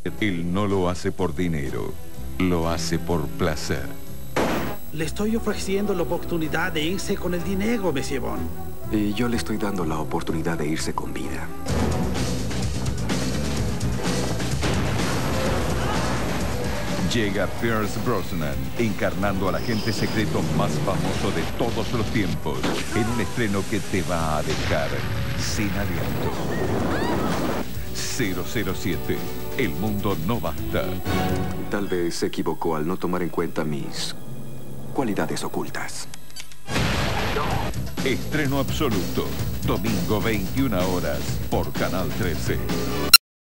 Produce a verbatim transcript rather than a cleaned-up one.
Él no lo hace por dinero, lo hace por placer. Le estoy ofreciendo la oportunidad de irse con el dinero, Monsieur Bond. Y yo le estoy dando la oportunidad de irse con vida. Llega Pierce Brosnan, encarnando al agente secreto más famoso de todos los tiempos, en un estreno que te va a dejar sin aliento. cero cero siete. El mundo no basta. Tal vez se equivocó al no tomar en cuenta mis cualidades ocultas. Estreno absoluto. Domingo veintiuna horas por Canal trece.